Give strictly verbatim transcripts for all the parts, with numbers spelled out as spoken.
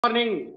Morning.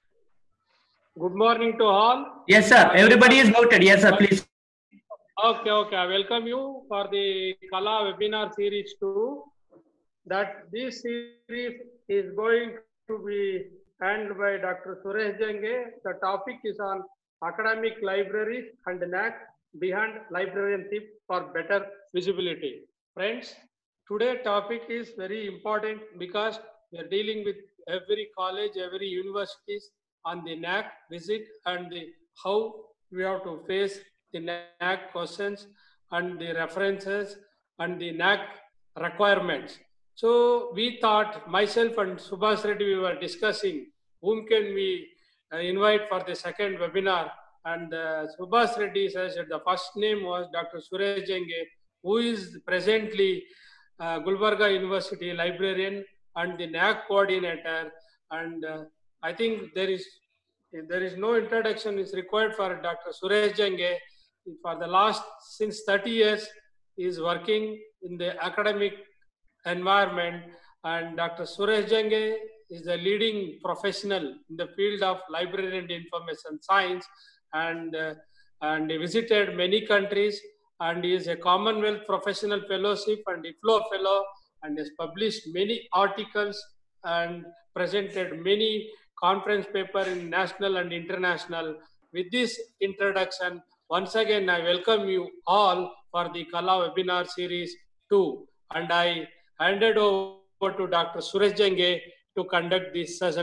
Good morning to all. Yes, sir. Everybody is muted. Yes, sir. Please. Okay, okay. I welcome you for the Kala webinar series two. That this series is going to be handled by Doctor Suresh Jenge. The topic is on academic libraries and N A C behind librarianship for better visibility. Friends, today's topic is very important because we are dealing with every college, every universities on the N A C visit and the how we have to face the N A C questions and the references and the N A C requirements. So we thought, myself and Subhash Reddy, we were discussing whom can we uh, invite for the second webinar. And uh, Subhash Reddy says that the first name was Doctor Suresh Jenge, who is presently uh, Gulbarga University librarian and the N A C coordinator. And uh, I think there is there is no introduction is required for Doctor Suresh Jenge. For the last since thirty years, he is working in the academic environment, and Doctor Suresh Jenge is a leading professional in the field of library and information science, and uh, and he visited many countries, and he is a Commonwealth Professional Fellowship and I F L O Fellow, and has published many articles and presented many conference paper in national and international. With this introduction, once again I welcome you all for the Kala webinar series two, and I handed over to Doctor Suresh Jenge to conduct this session.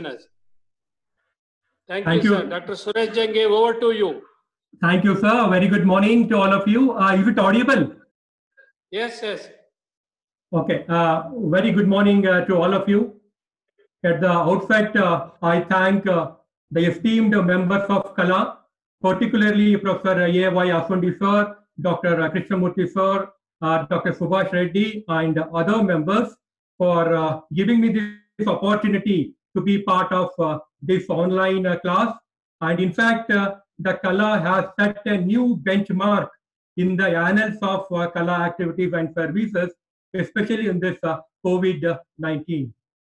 Thank, Thank you, you, sir. Doctor Suresh Jenge, over to you. Thank you, sir. Very good morning to all of you. Uh, is it audible? Yes, yes. Okay. Uh, very good morning uh, to all of you. At the outset, uh, I thank uh, the esteemed members of Kala, particularly Professor A Y Asundi sir, Doctor Krishnamurthy sir, uh, Doctor Subhash Reddy, and other members for uh, giving me this opportunity to be part of uh, this online uh, class. And in fact, uh, the Kala has set a new benchmark in the annals of uh, Kala activities and services, especially in this uh, COVID nineteen.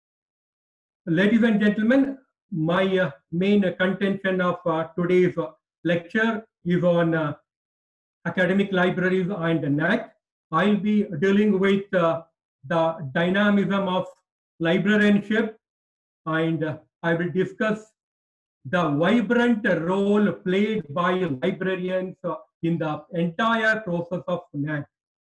Ladies and gentlemen, my uh, main uh, contention of uh, today's uh, lecture is on uh, academic libraries and N A C. I'll be dealing with uh, the dynamism of librarianship, and uh, I will discuss the vibrant role played by librarians uh, in the entire process of N A C.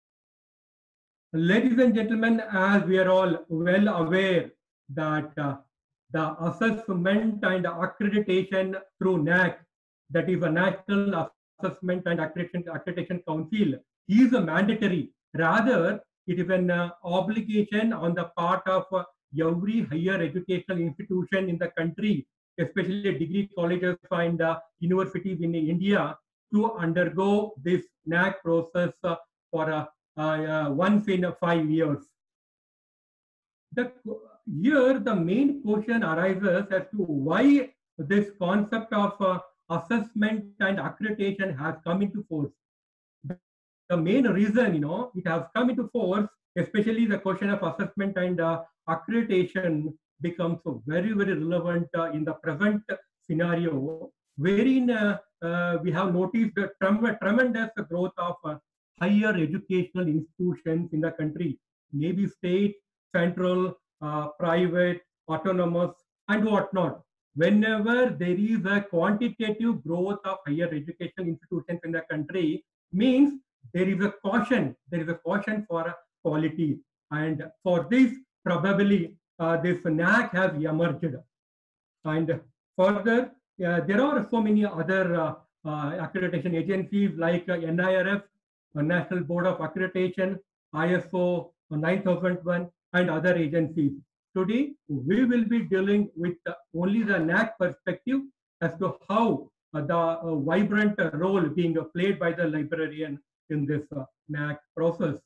Ladies and gentlemen, as we are all well aware that uh, the assessment and accreditation through N A C, that is a National Assessment and Accreditation, Accreditation Council, is a mandatory. Rather, it is an uh, obligation on the part of uh, every higher educational institution in the country, especially degree colleges and uh, universities in India, to undergo this N A C process uh, for uh, uh, uh, once in uh, five years. The, here, the main question arises as to why this concept of uh, assessment and accreditation has come into force. The main reason, you know, it has come into force, especially the question of assessment and uh, accreditation becomes so very, very relevant uh, in the present scenario, wherein uh, uh, we have noticed the trem tremendous growth of uh, higher educational institutions in the country, maybe state, central, uh, private, autonomous, and whatnot. Whenever there is a quantitative growth of higher educational institutions in the country, means there is a caution, there is a caution for quality. And for this, probably uh, this N A C has emerged. And further, uh, there are so many other uh, uh, accreditation agencies like uh, N I R F, uh, National Board of Accreditation, I S O nine thousand one, and other agencies. Today, we will be dealing with uh, only the N A C perspective as to how uh, the uh, vibrant uh, role being uh, played by the librarian in this uh, N A C process.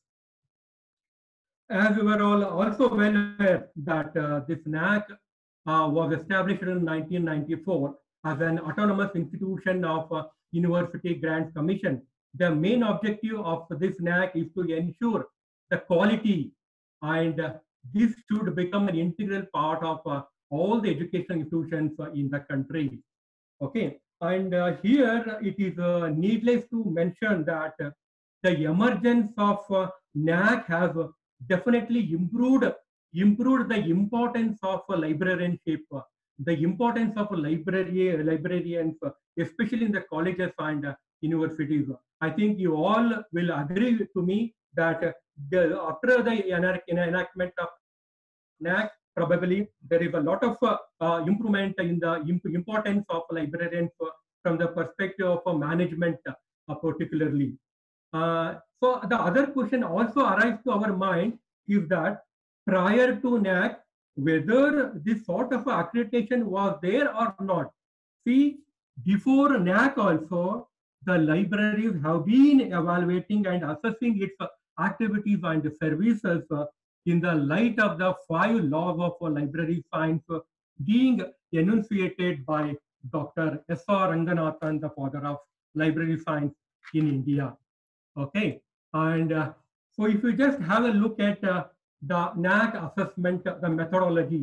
As we were all also well aware that uh, this N A C uh, was established in nineteen ninety-four as an autonomous institution of uh, University Grants Commission. The main objective of this N A C is to ensure the quality, and uh, this should become an integral part of uh, all the educational institutions uh, in the country. Okay, and uh, here it is uh, needless to mention that uh, the emergence of uh, N A C has uh, definitely improved improved the importance of uh, librarianship, uh, the importance of a library librarians, uh, especially in the colleges and uh, universities. I think you all will agree to me that uh, the, after the enact, enactment of N A C, probably there is a lot of uh, uh, improvement in the imp importance of librarians uh, from the perspective of uh, management, uh, particularly. Uh, so the other question also arises to our mind is that prior to N A C, whether this sort of accreditation was there or not. See, before N A C also, the libraries have been evaluating and assessing its activities and services uh, in the light of the five laws of uh, library science uh, being enunciated by Doctor S R Ranganathan, the father of library science in India. Okay, and uh, so if you just have a look at uh, the N A C assessment, uh, the methodology,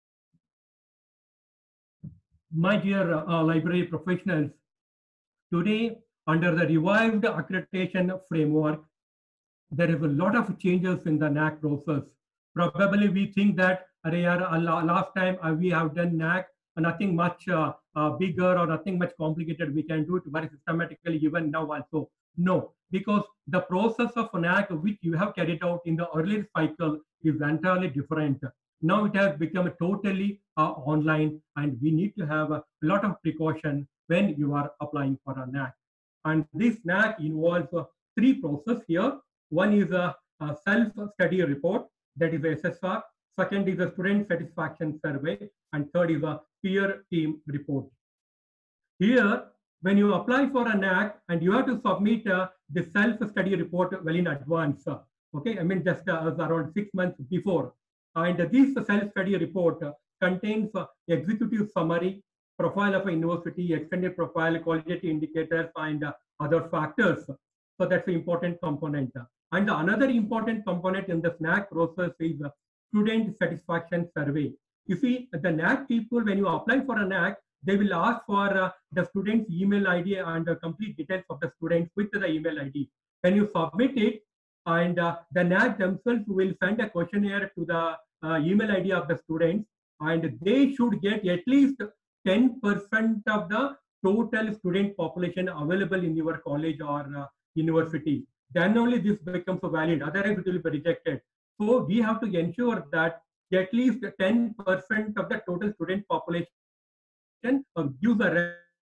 my dear uh, library professionals, today under the revived accreditation framework, there is a lot of changes in the N A C process. Probably we think that uh, last time uh, we have done N A C, uh, nothing much uh, uh, bigger or nothing much complicated. We can do it very systematically even now also. No, because the process of N A C which you have carried out in the earlier cycle is entirely different. Now it has become totally uh, online, and we need to have a lot of precaution when you are applying for a N A C. And this N A C involves uh, three processes here. One is a, a self-study report, that is a S S R. Second is a student satisfaction survey. And third is a peer team report. Here, when you apply for an N A C, and you have to submit uh, the self-study report well in advance. Uh, okay, I mean just uh, around six months before. And uh, this self-study report uh, contains uh, executive summary, profile of a university, extended profile, qualitative indicators, and uh, other factors. So that's an important component. And another important component in the N A C process is uh, student satisfaction survey. You see, the N A C people, when you apply for an N A C, they will ask for uh, the student's email I D and uh, complete details of the student with the email I D. When you submit it, and uh, the N A C themselves will send a questionnaire to the uh, email I D of the students, and they should get at least ten percent of the total student population available in your college or uh, university. Then only this becomes valid, otherwise it will be rejected. So we have to ensure that at least ten percent of the total student population uh, gives a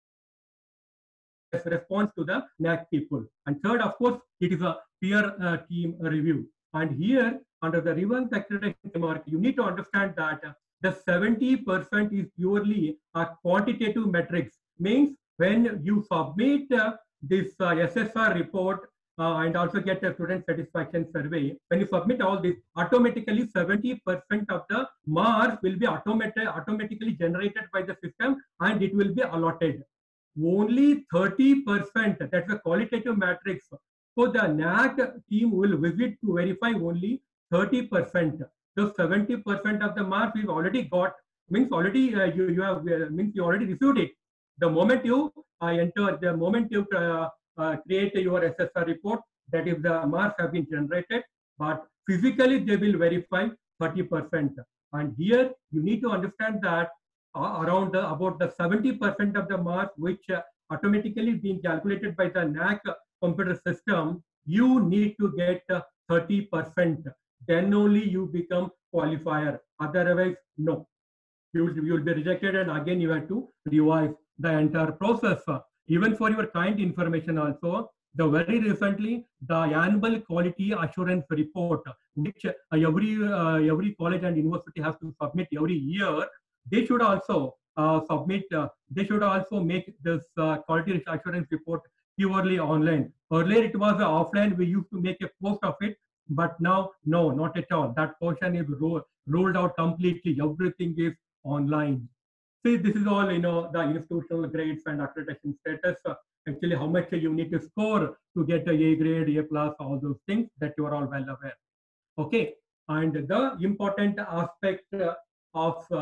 response to the N A C people. And third, of course, it is a peer uh, team review. And here, under the reverse accreditation framework, you need to understand that uh, the seventy percent is purely a quantitative metrics. Means when you submit uh, this uh, S S R report uh, and also get a student satisfaction survey, when you submit all this, automatically seventy percent of the marks will be automated, automatically generated by the system, and it will be allotted. Only thirty percent, that's a qualitative matrix. So the N A C team will visit to verify only thirty percent. So seventy percent of the marks we've already got, means already uh, you, you have, uh, means you already received it. The moment you uh, enter, the moment you uh, uh, create your S S R report, that is the marks have been generated, but physically they will verify thirty percent. And here you need to understand that uh, around the, about the seventy percent of the marks which uh, automatically being calculated by the N A C computer system, you need to get uh, thirty percent. Then only you become qualifier. Otherwise, no. You will, you will be rejected, and again you have to revise the entire process. Even for your kind information also, the very recently, the annual quality assurance report, which uh, every, uh, every college and university has to submit every year, they should also uh, submit, uh, they should also make this uh, quality assurance report purely online. Earlier it was uh, offline, we used to make a post of it, but now, no, not at all. That portion is ro rolled out completely. Everything is online. See, this is all, you know, the institutional grades and accreditation status. Uh, actually, how much you need to score to get a A grade, A plus, all those things that you are all well aware. Okay, and the important aspect uh, of uh,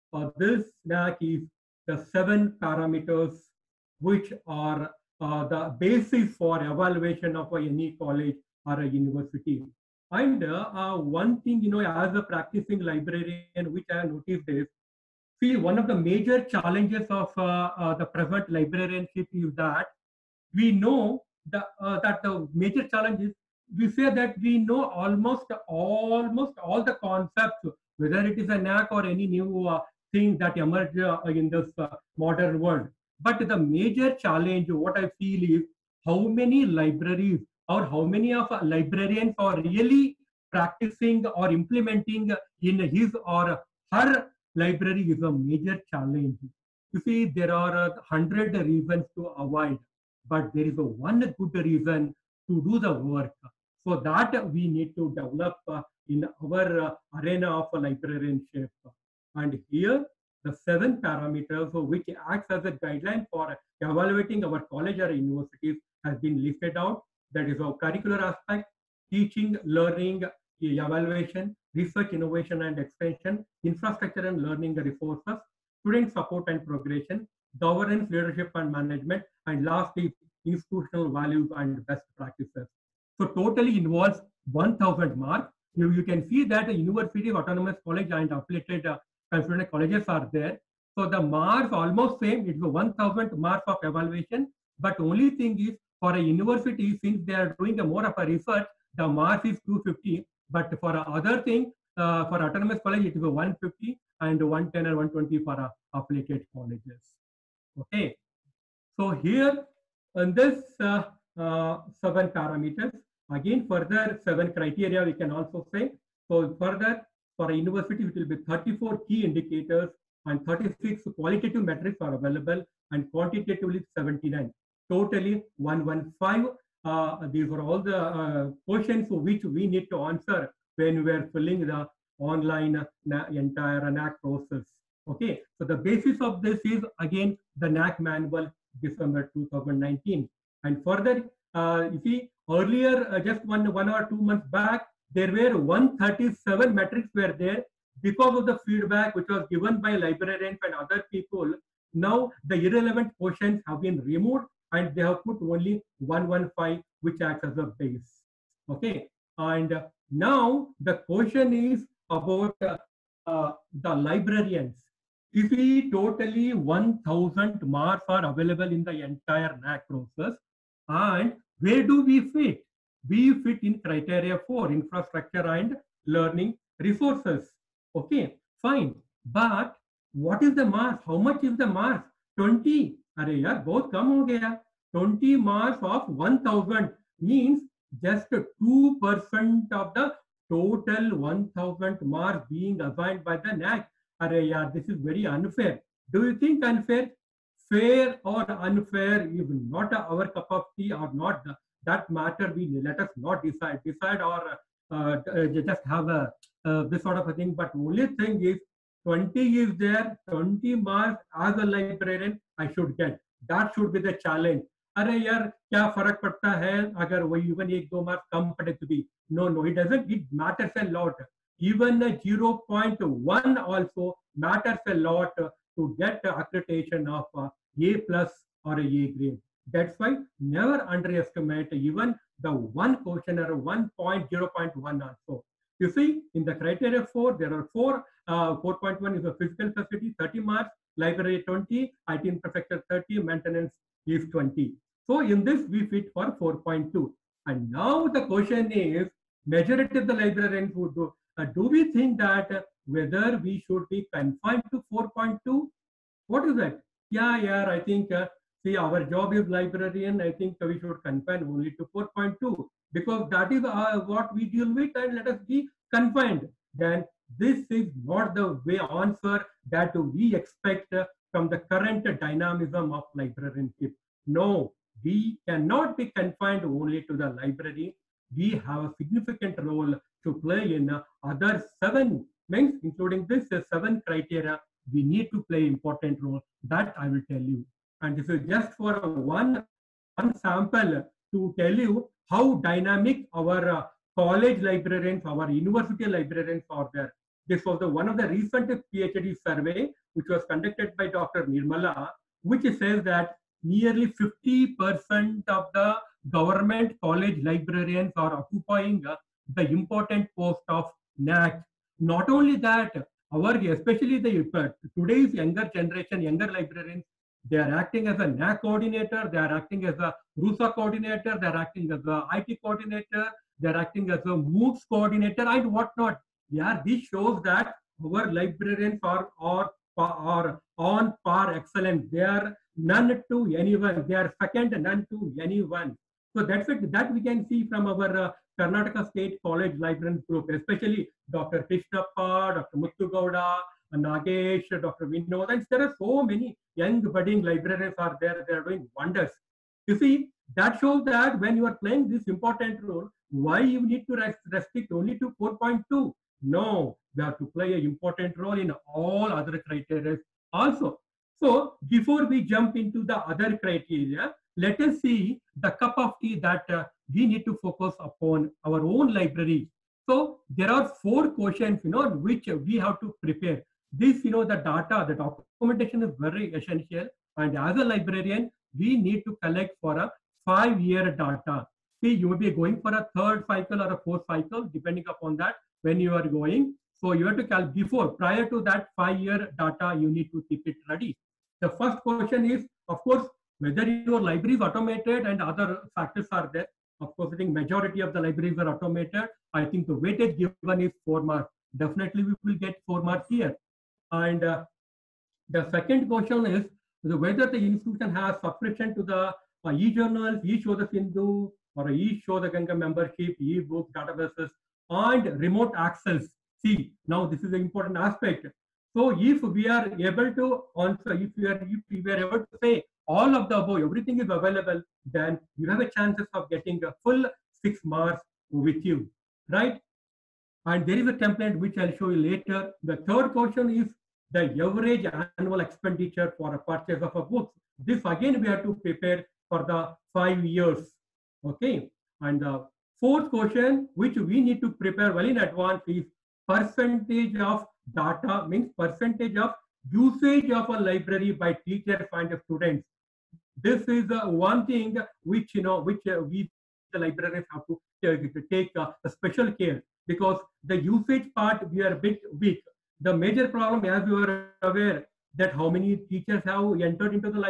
uh, this NAAC is the seven parameters which are uh, the basis for evaluation of any college or a university. And uh, uh, one thing, you know, as a practicing librarian, which I have noticed is, see, one of the major challenges of uh, uh, the present librarianship is that we know the, uh, that the major challenge is we say that we know almost almost all the concepts, whether it is a NAAC or any new uh, thing that emerge uh, in this uh, modern world. But the major challenge, what I feel is how many libraries or how many of uh, librarians are really practicing or implementing in his or her library is a major challenge. You see, there are a hundred reasons to avoid, but there is a one good reason to do the work. So that we need to develop uh, in our uh, arena of librarianship. And here, the seven parameters which acts as a guideline for evaluating our college or universities has been listed out. That is our curricular aspect, teaching, learning, evaluation, research, innovation and extension, infrastructure and learning resources, student support and progression, governance, leadership and management, and lastly, institutional values and best practices. So totally involves one thousand marks. You, you can see that the university, autonomous college and affiliated uh, consultant colleges are there. So the marks almost same. It's one thousand marks of evaluation. But only thing is for a university, since they are doing a more of a research, the marks is two fifty. But for other thing, uh, for autonomous college, it is a one fifty and one ten or one twenty for uh, affiliated colleges. Okay. So here on this uh, uh, seven parameters, again further seven criteria we can also say. So further for a university it will be thirty-four key indicators and thirty-six qualitative metrics are available and quantitatively seventy-nine. Totally one hundred fifteen. Uh, these are all the uh, questions which we need to answer when we are filling the online uh, entire NAAC process. Okay, so the basis of this is again the NAAC manual, December two thousand nineteen. And further, uh, you see, earlier, uh, just one, one or two months back, there were one hundred thirty-seven metrics were there because of the feedback which was given by librarians and other people. Now the irrelevant questions have been removed and they have put only one hundred fifteen, which acts as a base. Okay, and uh, now the question is about uh, uh, the librarians. If we totally one thousand marks are available in the entire NAAC process, and where do we fit? We fit in criteria four, infrastructure and learning resources. Okay, fine. But what is the marks? How much is the marks? twenty. Arey yaar, bahut kam ho gaya. twenty marks of one thousand means just two percent of the total one thousand marks being assigned by the NAAC. Arey yaar, this is very unfair. Do you think unfair? Fair or unfair is not our cup of tea or not. That matter we let us not decide. Decide or uh, just have a uh, this sort of a thing. But only thing is twenty is there. twenty marks as a librarian I should get. That should be the challenge. अरे यार क्या फर्क पड़ता है अगर वो even एक दो मार्क्स कम पड़े तो भी? No, no, it doesn't. It matters a lot. Even a zero point one also matters a lot to get accreditation of uh, A plus or a A grade. That's why never underestimate even the one question or one point zero point one also. You see, in the criteria four, there are four. Uh, four point one is a physical facility, thirty marks, library twenty, I T infrastructure thirty, maintenance is twenty. So in this we fit for four point two. And now the question is, majority of the librarians would do, uh, do we think that uh, whether we should be confined to four point two? What is that? Yeah, yeah, I think, uh, see, our job is librarian. I think we should confine only to four point two because that is uh, what we deal with, and let us be confined. Then this is not the way answer that we expect uh, from the current dynamism of librarianship. No, we cannot be confined only to the library. We have a significant role to play in uh, other seven means, including this uh, seven criteria. We need to play important role. That I will tell you. And this is just for one, one sample to tell you how dynamic our uh, college librarians, our university librarians are there. This was the one of the recent PhD survey which was conducted by Doctor Nirmala, which says that nearly fifty percent of the government college librarians are occupying uh, the important post of N A C. Not only that, our especially the uh, today's younger generation, younger librarians, they are acting as a N A C coordinator, they are acting as a RUSA coordinator, they are acting as a I T coordinator, they are acting as a MOOCs coordinator and whatnot. Yeah, this shows that our librarians are, are, are on par excellent. They are none to anyone. They are second none to anyone. So that's it. That we can see from our uh, Karnataka State College Librarians Group, especially Doctor Krishnappa, Doctor Muthu Gowda, Nagesh, Doctor Vinod, and there are so many young budding librarians are there. They are doing wonders. You see, that shows that when you are playing this important role, why you need to restrict only to four point two? No, we have to play an important role in all other criteria also. So before we jump into the other criteria, let us see the cup of tea that uh, we need to focus upon our own library. So there are four questions, you know, which we have to prepare. This, you know, the data, the documentation is very essential. And as a librarian, we need to collect for a five-year data. See, you will be going for a third cycle or a fourth cycle, depending upon that, when you are going. So you have to calculate before, prior to that five-year data, you need to keep it ready. The first question is, of course, whether your library is automated and other factors are there. Of course, I think majority of the libraries are automated. I think the weightage given is four marks. Definitely we will get four marks here. And uh, the second question is whether the institution has subscription to the uh, e-journals, e-Shodha Sindhu, or e-Shodha Ganga membership, e-books, databases, and remote access. See, now this is an important aspect. So if we are able to answer, if we are, if we are able to say all of the above, everything is available, then you have a chances of getting a full six marks with you, right? And there is a template which I'll show you later. The third question is the average annual expenditure for a purchase of a book. This again we have to prepare for the five years, okay? And the fourth question, which we need to prepare well in advance, is percentage of data, means percentage of usage of a library by teachers and students. This is uh, one thing which, you know, which uh, we, the librarians, have to uh, take uh, a special care, because the usage part, we are a bit weak. The major problem, as you are aware, that how many teachers have entered into the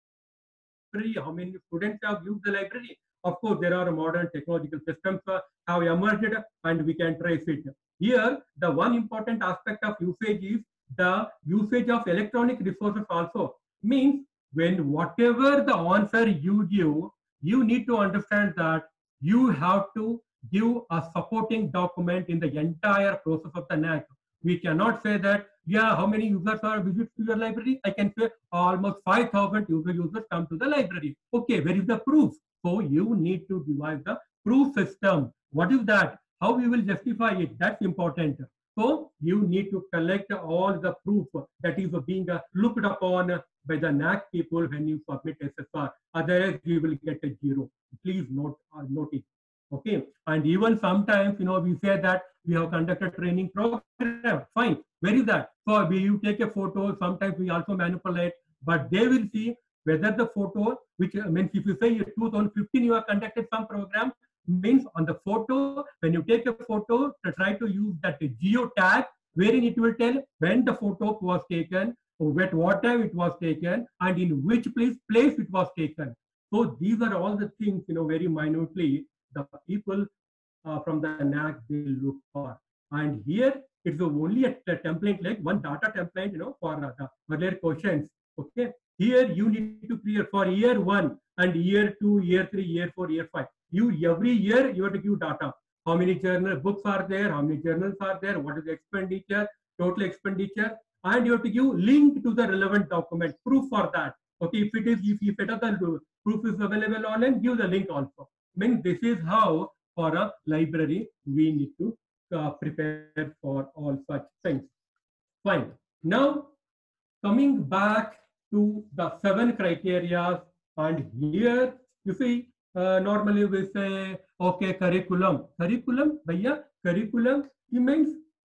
library, how many students have used the library. Of course, there are modern technological systems uh, have emerged and we can trace it. Here, the one important aspect of usage is the usage of electronic resources also. Means when whatever the answer you give, you need to understand that you have to give a supporting document in the entire process of the N A C. We cannot say that, yeah, how many users are visits to your library? I can say almost five thousand user users come to the library. Okay, where is the proof? So you need to devise the proof system. What is that? How we will justify it? That's important. So you need to collect all the proof that is being looked upon by the N A C people when you submit S S R. Otherwise, you will get a zero. Please note, uh, note it. Okay. And even sometimes, you know, we say that we have conducted training program. Fine. Where is that? So we you take a photo. Sometimes we also manipulate, but they will see whether the photo, which means if you say in two thousand fifteen you have conducted some program, means on the photo, when you take a photo, to try to use that geo tag, wherein it will tell when the photo was taken, or at what time it was taken, and in which place place it was taken. So these are all the things, you know, very minutely the people uh, from the N A C they look for. And here it's only a, a template, like one data template, you know, for uh, the earlier questions. Okay. Here you need to clear for year one and year two, year three, year four, year five. You every year you have to give data. How many journal books are there? How many journals are there? What is the expenditure, total expenditure? And you have to give link to the relevant document, proof for that. Okay, if it is, if, if it is the proof is available online, give the link also. I mean, this is how for a library we need to uh, prepare for all such things. Fine. Now coming back to the seven criteria, and here you see uh, normally we say okay curriculum curriculum bhaiya curriculum it means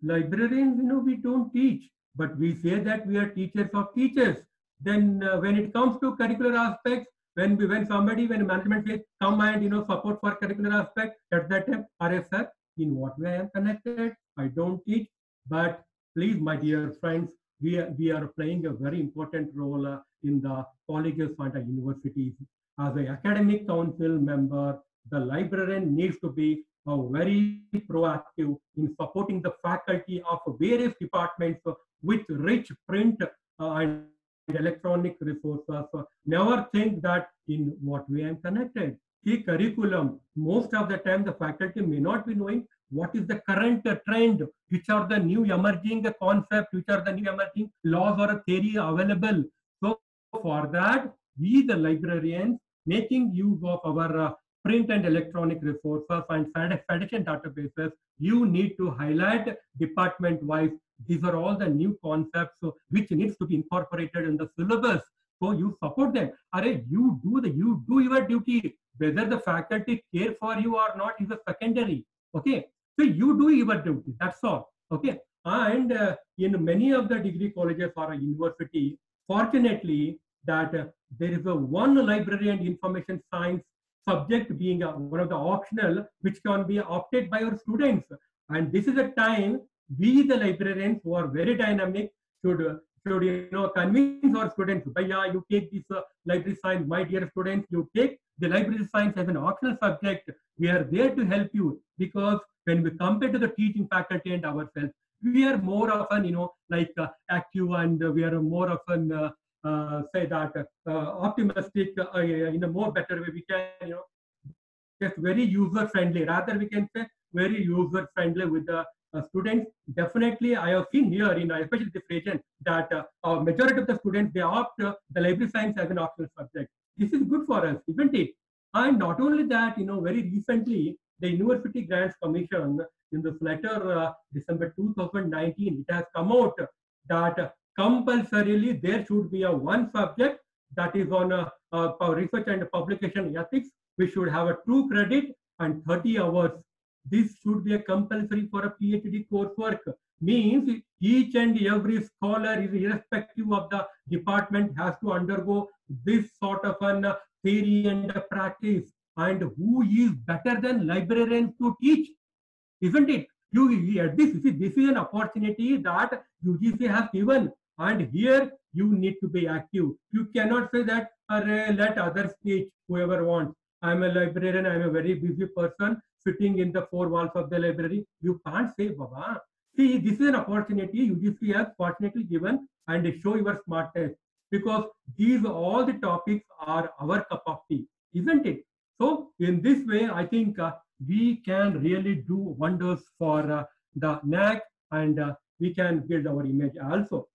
librarians, you know, we don't teach, but we say that we are teachers of teachers. Then uh, when it comes to curricular aspects, when we, when somebody, when management says, come and, you know, support for curricular aspect, at that time, R S sir, in what way I am connected? I don't teach. But please, my dear friends, we are, we are playing a very important role uh, in the colleges and the universities. As an academic council member, the librarian needs to be uh, very proactive in supporting the faculty of various departments uh, with rich print uh, and electronic resources. Uh, never think that in what way I am connected. The curriculum, most of the time the faculty may not be knowing what is the current uh, trend, which are the new emerging concepts, which are the new emerging laws or theory available. So for that, we the librarians making use of our uh, print and electronic resources and citation databases, you need to highlight department-wise. These are all the new concepts so, which needs to be incorporated in the syllabus. So you support them. Are you do the you do your duty. Whether the faculty care for you or not is a secondary. Okay. So you do your duty. That's all. Okay. And uh, in many of the degree colleges or a university, fortunately, that uh, there is a one library and information science subject being uh, one of the optional, which can be opted by our students. And this is a time we, the librarians who are very dynamic, should, uh, should you know, convince our students, Bhaiya, you take this uh, library science, my dear students, you take the library science as an optional subject. We are there to help you, because when we compare to the teaching faculty and ourselves, we are more often, you know, like uh, active, and uh, we are more often uh, uh, say that uh, optimistic uh, in a more better way. We can, you know, just very user friendly. Rather, we can say very user friendly with the uh, students. Definitely, I have seen here in uh, especially this region that uh, a majority of the students, they opt uh, the library science as an optional subject. This is good for us, isn't it? And not only that, you know, very recently, the University Grants Commission, in this letter, uh, December two thousand nineteen, it has come out that uh, compulsorily there should be a one subject that is on uh, uh, research and publication ethics. We should have a true credit and thirty hours. This should be a compulsory for a PhD coursework. Means each and every scholar, is irrespective of the department, has to undergo this sort of an uh, theory and uh, practice. And who is better than librarians to teach? Isn't it? You, this, this is an opportunity that U G C has given. And here you need to be active. You cannot say that, let others teach, whoever wants. I'm a librarian, I'm a very busy person sitting in the four walls of the library. You can't say, Baba. See, this is an opportunity U G C has fortunately given, and show your smartness, because these all the topics are our cup of tea, isn't it? So in this way, I think uh, we can really do wonders for uh, the N A C, and uh, we can build our image also.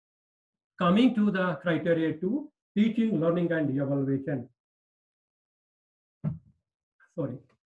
Coming to the criteria two, teaching, learning, and evaluation. Sorry.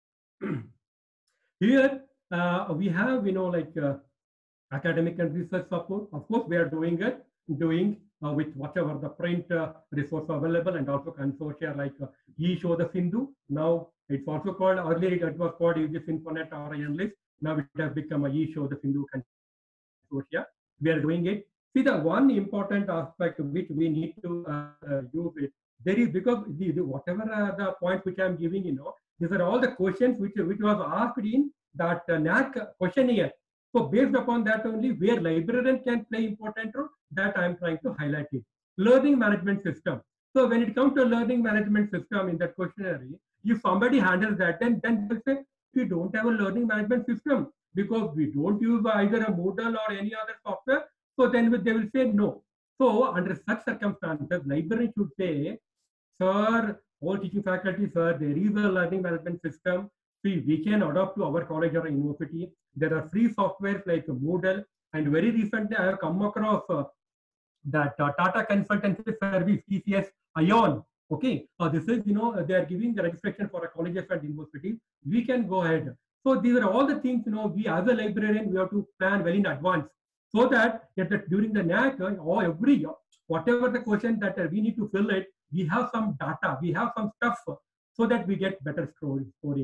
Here uh, we have, you know, like uh, academic and research support. Of course, we are doing it, doing uh, with whatever the print uh, resource available, and also consortia like uh, eShow Sindhu. Now it's also called, earlier it was called U G C Infonet or Enlist. Now it has become a eShow Sindhu consortia. We are doing it. See, the one important aspect which we need to uh, use it, there is, because the, the whatever uh, the points which I am giving, you know, these are all the questions which, which was asked in that uh, N A C questionnaire. So based upon that only, where librarian can play important role, that I am trying to highlight it. Learning management system. So when it comes to learning management system in that questionnaire, if somebody handles that, then then they say we don't have a learning management system because we don't use either a Moodle or any other software. So then they will say no. So under such circumstances, librarian should say, sir, all teaching faculty, sir, there is a learning management system. See, we can adopt to our college or university. There are free softwares like Moodle, and very recently I have come across uh, that uh, Tata Consultancy Service, T C S Ion. Okay, uh, this is, you know, they are giving the registration for a colleges and universities. We can go ahead. So these are all the things, you know, we as a librarian, we have to plan well in advance, so that, that during the N A C or every year, whatever the question that uh, we need to fill it, we have some data, we have some stuff, so that we get better scoring.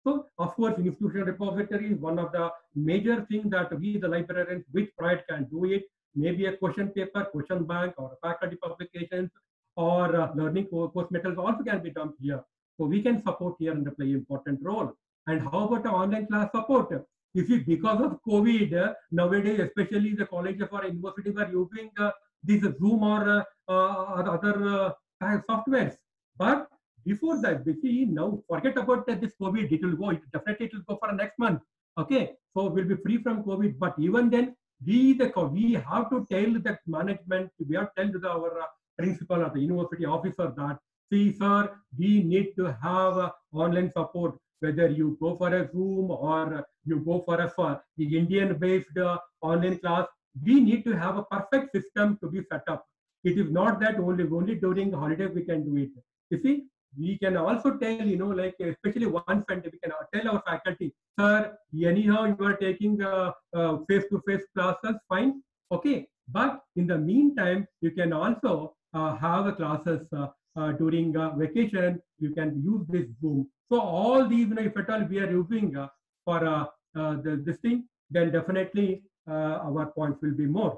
So, of course, institutional repository is one of the major things that we, the librarians, with pride can do it. Maybe a question paper, question bank, or faculty publications, or uh, learning course materials also can be done here. So we can support here and play an important role. And how about the online class support? You see, because of COVID, uh, nowadays, especially the colleges or universities are using uh, this Zoom or uh, uh, other uh, softwares. But before that, we see now, forget about uh, this COVID, it will go, it definitely it will go for next month. Okay, so we'll be free from COVID. But even then, we the we have to tell the management, we have to tell the, our uh, principal or the university officer that, see, sir, we need to have uh, online support. Whether you go for a Zoom or you go for a for the Indian-based uh, online class, we need to have a perfect system to be set up. It is not that only only during holidays we can do it. You see, we can also tell, you know, like especially one friend, we can tell our faculty, sir, anyhow you are taking uh, uh, face-to-face classes, fine, okay. But in the meantime, you can also uh, have classes uh, uh, during uh, vacation. You can use this Zoom. So all these, you know, if at all we are using uh, for uh, uh, the, this thing, then definitely uh, our points will be more.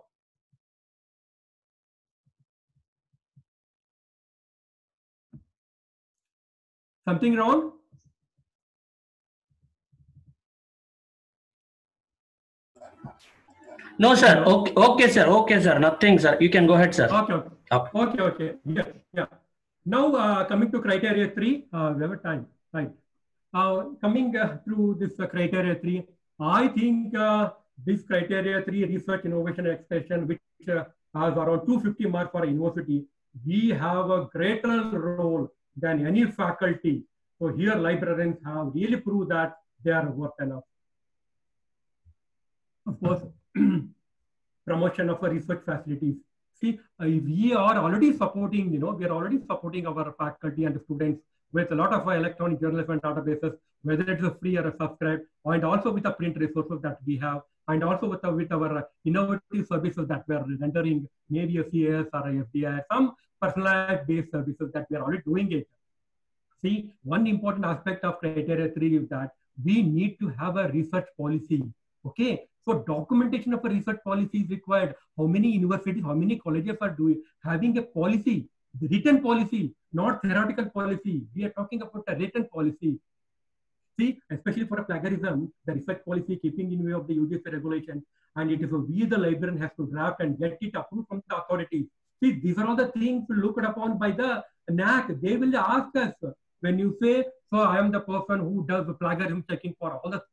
Something wrong? No, sir. Okay, okay, sir. Okay, sir. Nothing, sir. You can go ahead, sir. Okay, okay, okay, okay. okay. Yeah, yeah. Now uh, coming to criteria three, uh, we have a time, right? Uh, coming uh, through this uh, criteria three, I think uh, this criteria three, research, innovation, extension, which uh, has around two hundred fifty marks for a university, we have a greater role than any faculty. So here librarians have really proved that they are worth enough. Of course, promotion of our research facilities. See, uh, we are already supporting, you know, we are already supporting our faculty and students with a lot of uh, electronic journalism and databases, whether it's a free or a subscribe, and also with the print resources that we have, and also with, uh, with our uh, innovative services that we are rendering, maybe a C A S or a F D I, some personalized based services that we are already doing it. See, one important aspect of criteria three is that we need to have a research policy. Okay, so documentation of a research policy is required. How many universities, how many colleges are doing having a policy, the written policy, not theoretical policy. We are talking about a written policy. See, especially for a plagiarism, the research policy keeping in view of the U G C regulation, and it is a we the librarian has to draft and get it approved from the authorities. See, these are all the things looked upon by the N A C. They will ask us when you say, so I am the person who does the plagiarism checking for all the.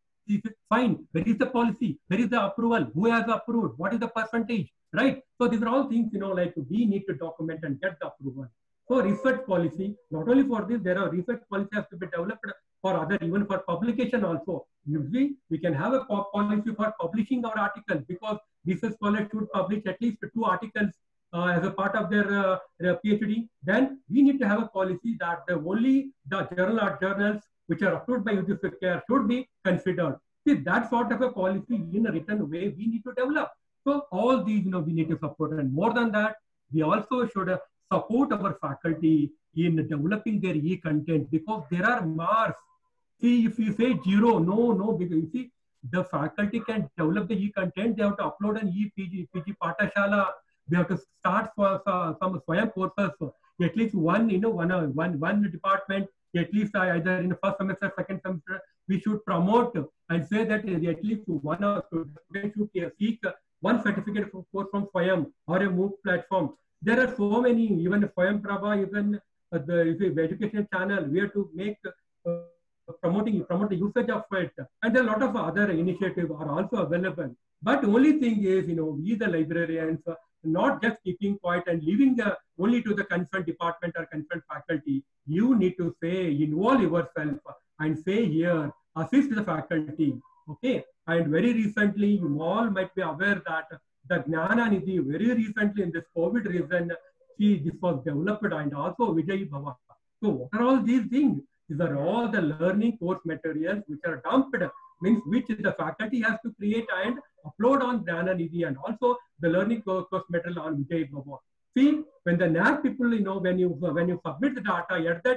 Fine. Where is the policy? Where is the approval? Who has approved? What is the percentage? Right? So these are all things, you know, like we need to document and get the approval. So research policy, not only for this, there are research policy has to be developed for other, even for publication also. Usually we can have a policy for publishing our articles, because research scholars should publish at least two articles uh, as a part of their, uh, their PhD. Then we need to have a policy that the only the journal or journals which are approved by U G C care should be considered. See, that sort of a policy in a written way we need to develop. So all these, you know, we need to support, and more than that, we also should uh, support our faculty in developing their e-content, because there are marks. See, if you say zero, no, no, because you see, the faculty can develop the e-content. They have to upload an e-P G, P G Pathashala. They have to start for uh, some Swayam courses. So at least one, you know, one, uh, one, one department. At least either in the first semester, second semester, we should promote and say that at least one or students should seek one certificate course from Swayam or a MOOC platform. There are so many, even Swayam Prabha, even the, the education channel, we have to make uh, promoting promote the usage of it. And there are a lot of other initiatives are also available. But the only thing is, you know, we the librarians, uh, not just keeping quiet and leaving the only to the concerned department or concerned faculty. You need to say, involve yourself and say here, assist the faculty. Okay. And very recently, you all might be aware that the Gnana Nidhi, very recently in this COVID reason, see, this was developed, and also Vijay Bhava. So what are all these things? These are all the learning course materials which are dumped, means which the faculty has to create and upload on Gnana Nidhi, and also the learning course material on Vijay Bhava. See, when the N A C people, you know, when you when you submit the data, at that time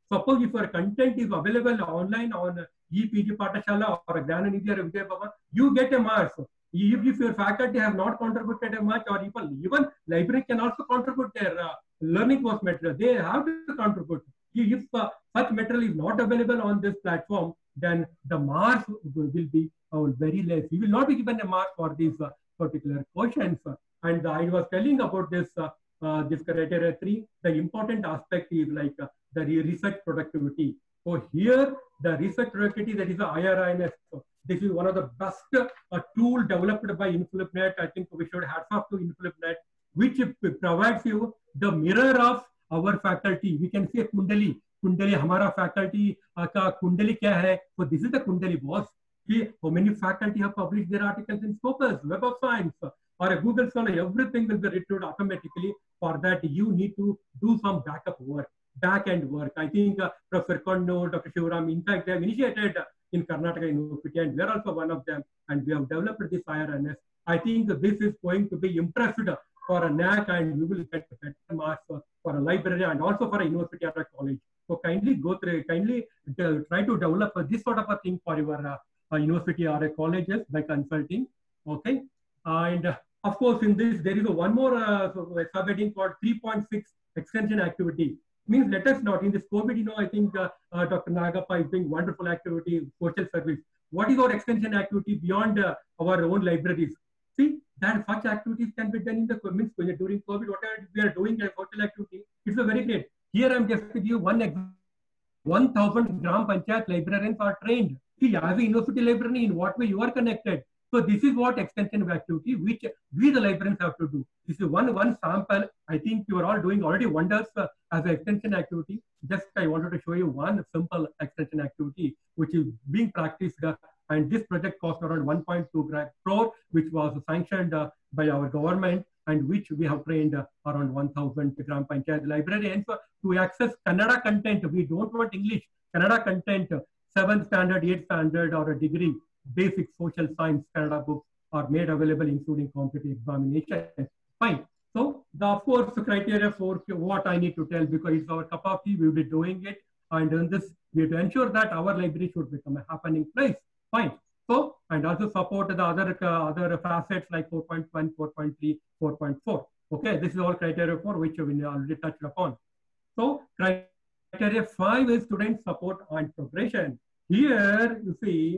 Suppose if your content is available online on E P G Pathashala or Gyananidhi or Vidya Bhavan, you get a marks. If, if your faculty have not contributed much, or even, even library can also contribute their uh, learning course material, they have to contribute. If uh, such material is not available on this platform, then the marks will be uh, very less. You will not be given a mark for these uh, particular questions. And I was telling about this, uh, uh, this criteria three, the important aspect is like uh, the research productivity. So here, the research productivity, that is the I R I N S. So this is one of the best uh, tool developed by InflipNet. I think we should hats off to InflipNet, which provides you the mirror of our faculty. We can see a Kundali. Kundali, hamara faculty ka Kundali kya hai? So this is the Kundali, boss. How many faculty have published their articles in Scopus, Web of Science, or a Google Scholar? Everything will be retrieved automatically. For that, you need to do some backup work, back-end work. I think uh, Professor Kondo, Doctor Shivaram, in fact, they have initiated in Karnataka University, and we are also one of them, and we have developed this I R N S. I think this is going to be impressed for a N A C, and you will get better marks for, for a library and also for a university or a college. So kindly go through, kindly try to develop this sort of a thing for your uh, uh, university or a colleges by consulting. Okay, and uh, of course in this there is a one more uh, subheading called three point six extension activity. Means let us not in this COVID, you know, I think uh, uh, Doctor Nagappa is doing wonderful activity, social service. What is our extension activity beyond uh, our own libraries? See, that such activities can be done in the means during COVID. Whatever we are doing a social activity, it's a very great. Here I'm just give you one example. one thousand Gram Panchayat librarians are trained. See, as a university librarian, in what way you are connected. So this is what extension activity which we the librarians have to do. This is one one sample. I think you are all doing already wonders uh, as an extension activity. Just I wanted to show you one simple extension activity which is being practiced. Uh, and this project cost around one point two crore, which was sanctioned uh, by our government, and which we have trained uh, around one thousand Gram Panchayat librarians uh, to access Kannada content. We don't want English. Kannada content, uh, seventh standard, eighth standard, or a degree. Basic social science Kannada books are made available, including competitive examination. Fine. So, the, of course, the criteria for what I need to tell, because it's our cup of tea, we will be doing it. And in this, we have to ensure that our library should become a happening place. Fine. So, and also support the other, uh, other facets like four point one, four point three, four point four. Okay, this is all criteria for which we already touched upon. So, criteria five is student support and progression. Here, you see,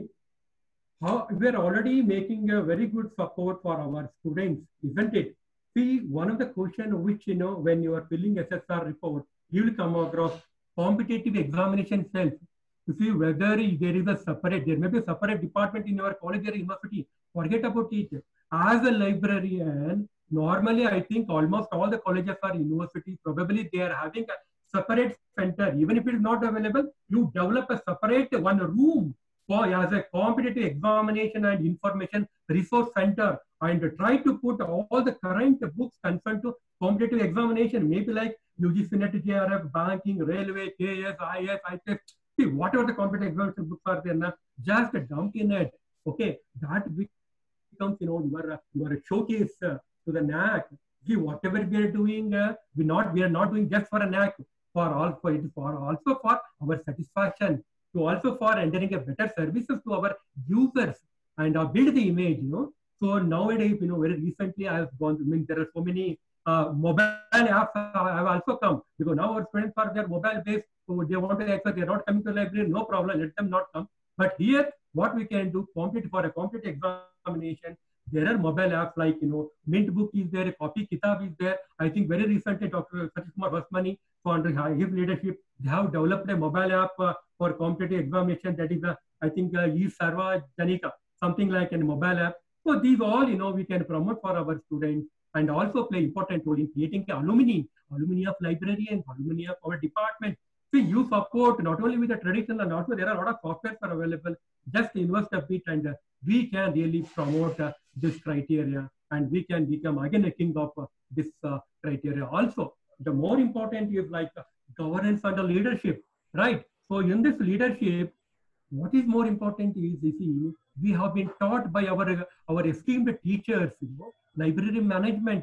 how we are already making a very good support for our students, isn't it? See, one of the questions which, you know, when you are filling S S R report, you will come across competitive examination cells. You see whether there is a separate, there may be a separate department in your college or university. Forget about it. As a librarian, normally I think almost all the colleges or universities, probably they are having a separate center. Even if it is not available, you develop a separate one room for as a competitive examination and information resource center, and try to put all the current books concerned to competitive examination, maybe like U G C Net, J R F, banking, railway, K S, I S, I T S. See, whatever the competitive examination books are there now, just dump in it. Okay, that becomes, you know, your, your showcase uh, to the N A C. See, whatever we are doing, uh, we not we are not doing just for a N A C, for all for it, for also for our satisfaction, to also for rendering a better services to our users and uh, build the image, you know. So nowadays, you know, very recently I have gone, I mean, there are so many uh, mobile apps have also come, because now our students are their mobile based, so they want to access, they're not coming to the library, no problem, let them not come. But here, what we can do, complete for a complete examination, there are mobile apps like, you know, Mint Book is there, Copy Kitab is there. I think very recently, Doctor Satish Kumar Vasmani, so under his leadership, they have developed a mobile app uh, for competitive examination. That is, uh, I think, uh, E-Sarva Janika, something like a mobile app. So these all, you know, we can promote for our students and also play important role in creating alumni, alumni of librarians, alumni of our department. See, you support not only with the traditional, and also there are a lot of softwares are available. Just invest a bit, and uh, we can really promote uh, this criteria, and we can become again a king of uh, this uh, criteria. Also, the more important is like uh, governance and leadership, right? So in this leadership, what is more important is, you see, we have been taught by our our esteemed teachers, you know, library management.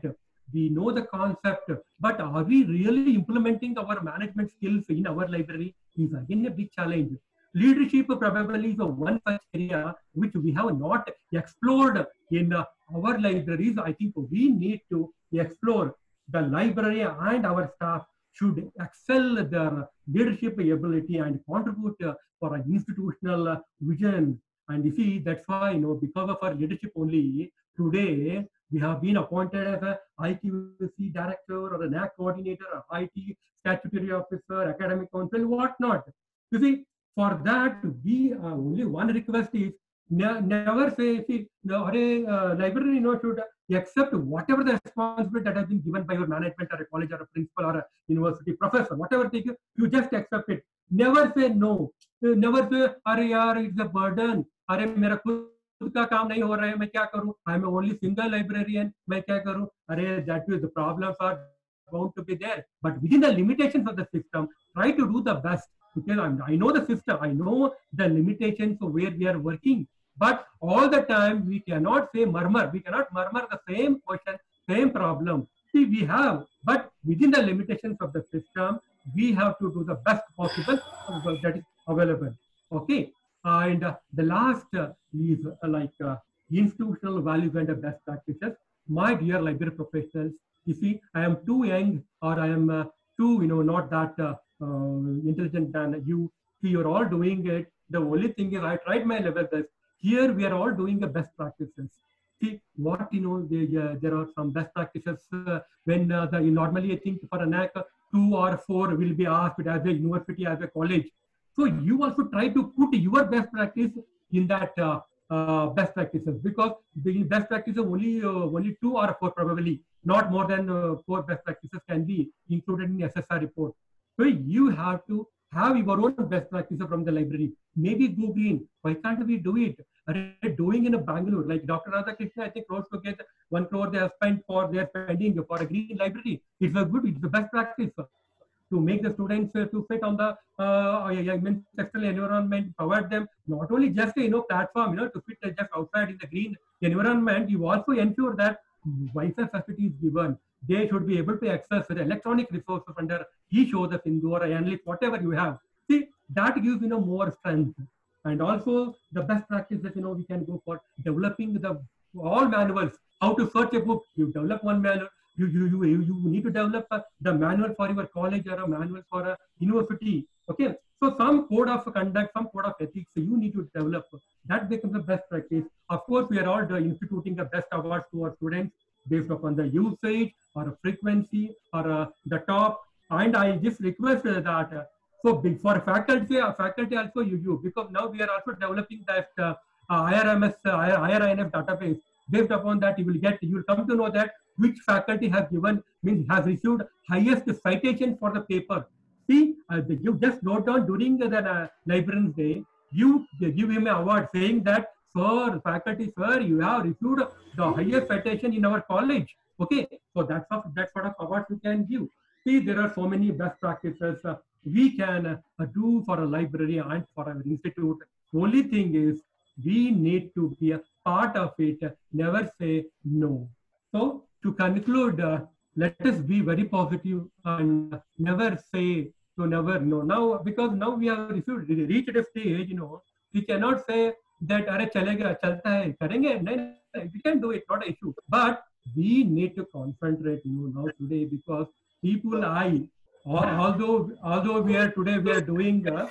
we know the concept, but are we really implementing our management skills in our library is again a big challenge. Leadership probably is a one such area which we have not explored in uh, our libraries. I think we need to explore. The library and our staff should excel their leadership ability and contribute uh, for an institutional uh, vision. And you see, that's why, you know, because of our leadership only, today we have been appointed as a I Q C director or a N A C coordinator, a I T statutory officer, academic council, whatnot. You see, for that, we uh, only one request is ne never say, see, the uh, library, you know, should accept whatever the responsibility that has been given by your management or a college or a principal or a university professor, whatever they give, you just accept it. Never say no. Never say, "Are yaar, it's a burden. Are mera खुद का काम नहीं हो रहा है, मैं क्या करूं? I am only single librarian. मैं क्या करूं? अरे, that is the problems are bound to be there. But within the limitations of the system, try to do the best. Because I know the system, I know the limitations of where we are working. But all the time, we cannot say murmur. We cannot murmur the same question, same problem. See, we have, but within the limitations of the system, we have to do the best possible that is available. Okay. And uh, the last uh, is uh, like uh, institutional values and uh, best practices. My dear library professionals, you see, I am too young or I am uh, too, you know, not that uh, uh, intelligent than you. See, you're all doing it. The only thing is I tried my level best. Here we are all doing the best practices. See, what, you know, the, uh, there are some best practices uh, when uh, the, normally I think for a N A C, two or four will be asked as a university, as a college. So you also try to put your best practice in that uh, uh, best practices, because the best practices only uh, only two or four probably, not more than uh, four best practices can be included in S S R report. So you have to have your own best practices from the library. Maybe go green. Why can't we do it? Doing in a Bangalore, like Doctor Radhakrishnan, I think close to get one crore they have spent for their spending for a green library. It's a good, it's the best practice to make the students uh, to fit on the uh, textile environment, provide them not only just a you know platform, you know, to fit uh, just outside in the green environment. You also ensure that Wi-Fi facility is given. They should be able to access the electronic resources under eShow, Sindhu, or Analyst, whatever you have. See, that gives you know more strength. And also the best practice that you know we can go for developing the all manuals. How to search a book? You develop one manual. You, you, you, you need to develop uh, the manual for your college or a manual for a university. Okay. So some code of conduct, some code of ethics, you need to develop. That becomes the best practice. Of course, we are all uh, instituting the best awards to our students based upon the usage or a frequency or uh, the top. And I just request uh, that. Uh, so for faculty, uh, faculty also you use, because now we are also developing that uh, uh, I R M S, uh, I R I N F database. Based upon that, you will get, you will come to know that which faculty has given, means has received highest citation for the paper. See, uh, you just note down during the uh, Librarians Day, you give him an award saying that, sir, faculty, sir, you have received the highest citation in our college. Okay, so that's of, that sort of award you can give. See, there are so many best practices uh, we can uh, do for a library and for our institute. The only thing is, we need to be a part of it, never say no. So, to conclude, uh, let us be very positive and never say to never no. Now, because now we have reached a stage, you know, we cannot say that, "Arey chalega, chalta hai, karenge." No, we can do it, not an issue. But we need to concentrate, you know, now today, because people, I, although although we are today we are doing, uh,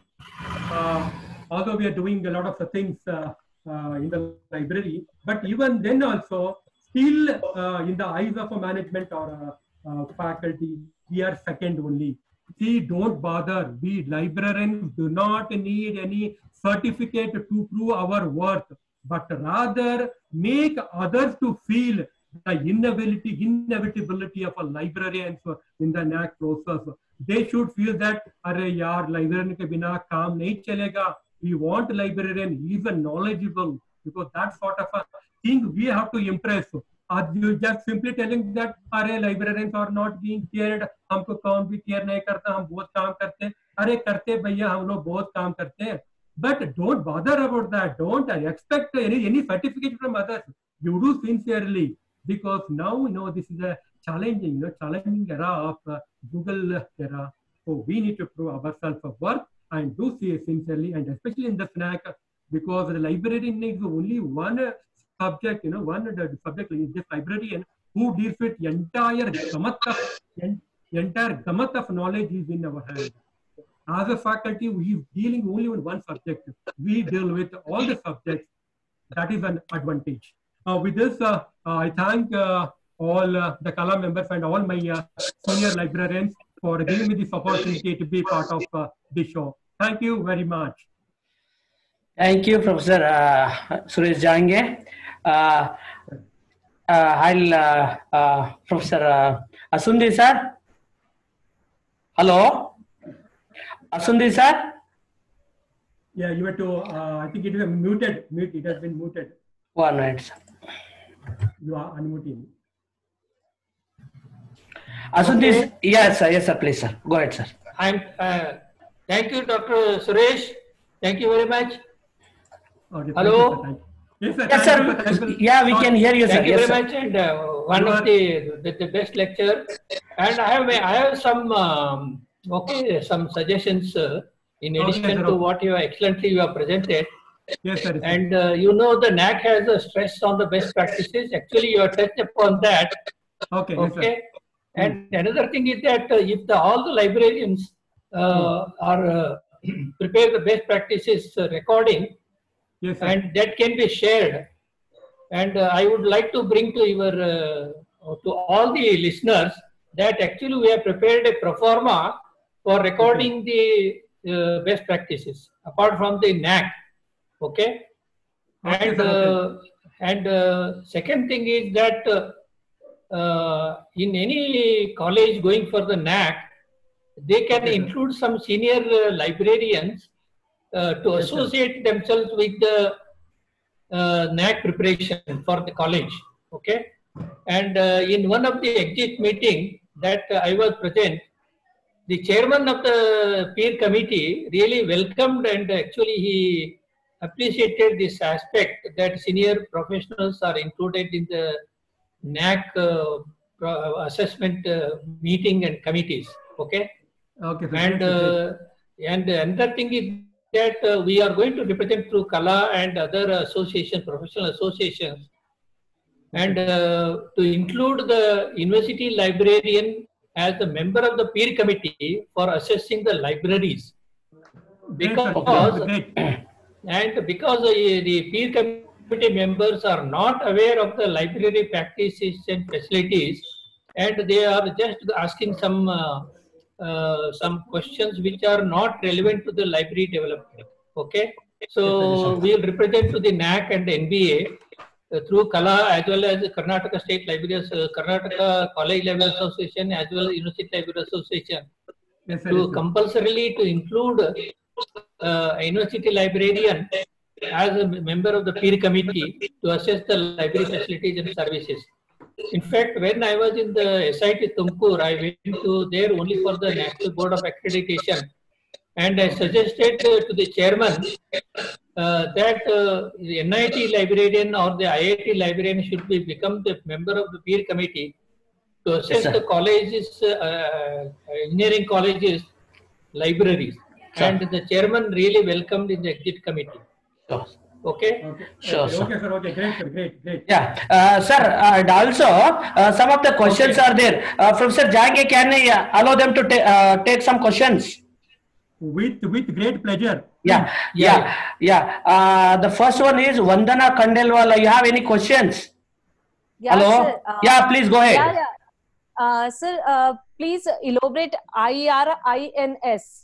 uh, although we are doing a lot of the things uh, uh, in the library, but even then also. Still, uh, in the eyes of a management or a, a faculty, we are second only. See, don't bother. We librarians do not need any certificate to prove our worth, but rather make others to feel the inevitability, inevitability of a librarian in the N A C process. They should feel that, "Arey yaar, librarian ke bina kaam nahi chalega." We want librarian, he is a knowledgeable, because that sort of a thing we have to impress. Are you just simply telling that अरे librarians are not being cared, हमको कौन भी care नहीं करता, हम बहुत काम करते हैं, अरे करते भैया हम लोग बहुत काम करते हैं. But don't bother about that. Don't expect any any certificate from others. You do sincerely. because now, you know, this is a challenging, you know, challenging era of uh, Google era. So we need to prove ourselves of worth and do see sincerely, and especially in the SNAC, because the librarian is only one uh, subject, you know, one uh, subject is just librarian who deals with entire gamut of, en- entire gamut of knowledge is in our hand. As a faculty, we are dealing only with one subject. We deal with all the subjects. That is an advantage. Uh, with this, uh, uh, I thank uh, all uh, the Kala members and all my uh, senior librarians for giving me this opportunity to be part of uh, this show. Thank you very much. Thank you, Professor uh, Suresh Jange. Uh, uh, I'll, uh, uh, Professor uh, Asundi, sir. Hello? Asundi, sir? Yeah, you have to, uh, I think it is muted. Mute, it has been muted. One minute, sir. You are unmuting. Asundi, Okay. yes, sir, yes, sir, please, sir. Go ahead, sir. I'm, uh, thank you, Doctor Suresh. Thank you very much. Okay, Hello? thank you, sir. Thank you. Yes, sir. Yes, thank you, sir. thank you. Yeah, we can hear you, sir. Thank you Yes, very sir. much, and uh, one You of are- the, the the best lecture. And I have I have some um, okay some suggestions uh, in Okay, addition sir, to okay. what you have excellently you have presented. Yes, sir. Yes, sir. And uh, you know the N A C has a stress on the best practices. Actually, you have touched upon that. Okay, yes, sir. Okay. And another thing is that uh, if the, all the librarians uh, are uh, prepare the best practices uh, recording, Yes, sir. and that can be shared. And uh, I would like to bring to your uh, to all the listeners that actually we have prepared a pro forma for recording the uh, best practices apart from the N A C. Okay. Okay, And sir, okay. uh, and uh, second thing is that uh, uh, in any college going for the N A C, they can Okay, sir. include some senior uh, librarians uh, to Yes, sir. associate themselves with the uh, N A C preparation for the college. Okay. And uh, in one of the exit meeting that uh, I was present, the chairman of the peer committee really welcomed, and actually he appreciated this aspect that senior professionals are included in the N A C uh, pro- assessment uh, meeting and committees. Okay. Okay, sir. And Great, sir, great. uh, and another thing is that uh, we are going to represent through Kala and other associations, professional associations, and uh, to include the university librarian as a member of the peer committee for assessing the libraries. Great, sir. Because Great. and because uh, the peer committee members are not aware of the library practices and facilities, and they are just asking some uh, uh, some questions which are not relevant to the library development. Okay, so we will represent to the N A C and N B A uh, through Kala as well as Karnataka State Library, uh, Karnataka College Library Association as well as University Library Association Yes, sir. to Yes, sir. compulsorily to include uh, a university librarian as a member of the peer committee to assess the library facilities and services. In fact, when I was in the S I T Tumkur, I went to there only for the National Board of Accreditation, and I suggested uh, to the chairman uh, that uh, the N I T librarian or the I I T librarian should be become the member of the peer committee to assess sir. the colleges, uh, engineering colleges, libraries. Sir. And the chairman really welcomed in the exit committee. Sure. Okay. Okay. Sure, okay, sir. okay, sir. Okay, great, sir. Great, great. Yeah, uh, sir, uh, and also uh, some of the questions Okay. are there. Uh, Professor Jange, can I uh, allow them to ta- uh, take some questions? With with great pleasure. Yeah, Yeah, yeah, yeah. Uh, the first one is Vandana Kandelwala. You have any questions? Yeah, Hello? sir. Uh, Yeah, please go ahead. Yeah, yeah. Uh, sir, uh, please elaborate I R I N S.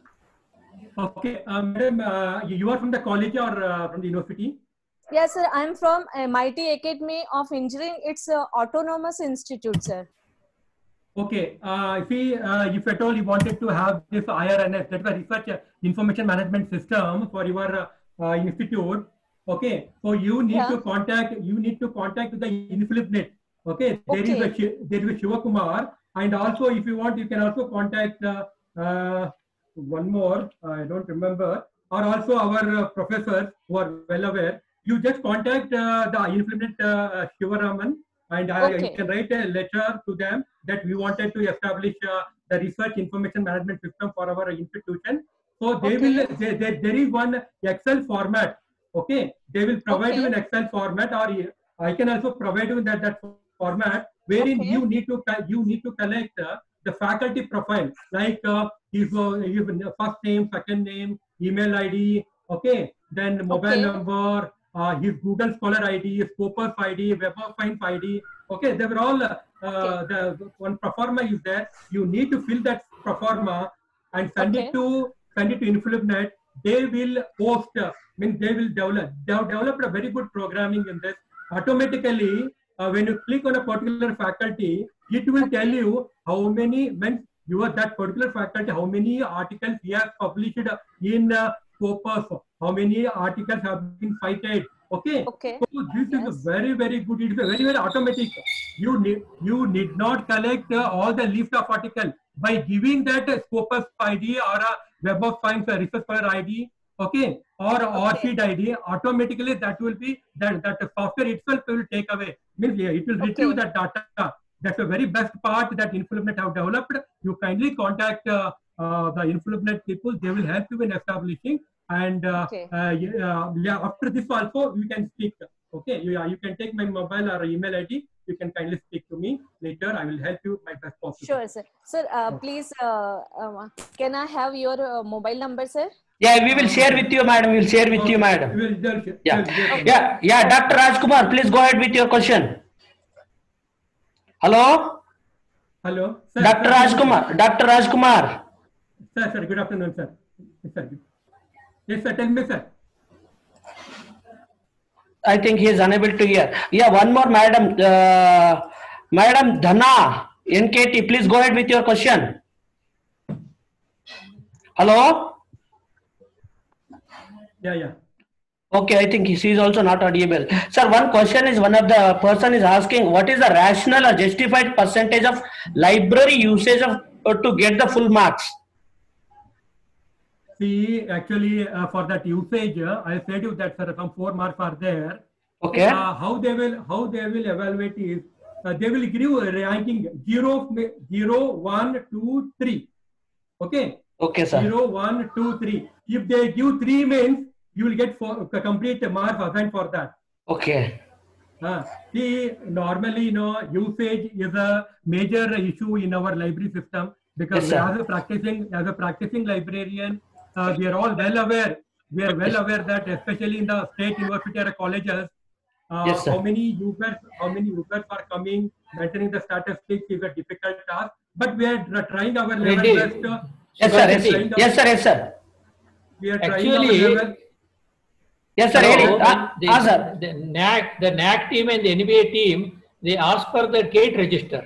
Okay, uh, madam, uh, you you are from the college or uh, from the university? Yes, sir. I'm from M I T Academy of Engineering. It's a autonomous institute, sir. Okay, uh, see, uh, if at all you wanted to have this I R N S, that's a research uh, information management system for your uh, uh, institute. Okay, so you need Yeah. to contact, you need to contact the InflipNet. Okay, there is a Okay. Shi- there is a Shivakumar, and also if you want, you can also contact uh, uh, one more. I don't remember, or also our uh, professors who are well aware. You just contact uh, the InflipNet uh, Shivaraman, and I, Okay. you can write a letter to them that we wanted to establish uh, the research information management system for our institution. So they Okay. will, they, they, there is one Excel format. Okay, they will provide Okay. you an Excel format, or I can also provide you that that format wherein Okay. you need to co- you need to collect uh, the faculty profile, like uh, his, uh, his first name, second name, email I D. Okay, then mobile Okay. number, uh, his Google Scholar I D, his Scopus I D, Web of Science I D. Okay, they were all uh, Okay. the one proforma is there. You need to fill that proforma and send Okay. it to send it to InfluibNet. They will post. Uh, means they will develop. They have developed a very good programming in this. Automatically, uh, when you click on a particular faculty, it will tell you how many means you are that particular faculty, how many articles he has published in uh, Scopus, how many articles have been cited. Okay, Okay. so this Yes. is a very very good. It is a very very automatic. You need you need not collect uh, all the list of articles by giving that uh, Scopus I D or a Web of Science uh, Research Scholar I D. Okay, or or Okay. seed I D. Automatically that will be that that the software itself will take away. Means yeah, it will retrieve Okay. that data. That's the very best part that InfluibNet have developed. You kindly contact uh, uh, the InfluibNet people. They will help you in establishing. And uh, Okay. uh, yeah, yeah, after this also you can speak. Okay, you, you can take my mobile or email I D. You can kindly speak to me later. I will help you my best possible. Sure, sir. Sir, uh, Okay. please, uh, um, can I have your uh, mobile number, sir? Yeah, we will share with you, madam. We will share with you, madam. We'll, they'll, they'll, Yeah, they'll- yeah, yeah. Doctor Rajkumar, please go ahead with your question. Hello, Hello, sir. Doctor sir, Rajkumar. Doctor Rajkumar. Sir, sir, good afternoon, sir. Yes, sir. Yes, sir. Tell me, sir. I think he is unable to hear. Yeah, one more, madam. Uh, Madam Dhana, N K T, please go ahead with your question. Hello. Yeah, yeah. Okay, I think she is also not audible. Sir, one question is, one of the person is asking, what is the rational or justified percentage of library usage of uh, to get the full marks? See, actually, uh, for that usage, uh, I said you that sir, some four marks are there. Okay. Uh, how they will how they will evaluate is uh, they will give you a ranking zero, zero, one, two, three. Okay. Okay, sir. Zero, one, two, three. If they give three means you will get four, complete marks assigned for that. Okay. Uh, see, normally, you know, usage is a major issue in our library system because Yes, sir. as a practicing as a practicing librarian, uh, we are all well aware. We are well aware that especially in the state university or colleges, uh, Yes, sir. how many users how many users are coming, maintaining the statistics is a difficult task. But we are trying our level Reddy. best. Uh, Yes, we sir. are Yes, sir. trying our- Yes, sir. Yes, sir. We are trying Actually, our level. Yes, sir. So, Heidi. Ah, the, ah, sir. the N A C, the N A C team and the N B A team, they ask for the gate register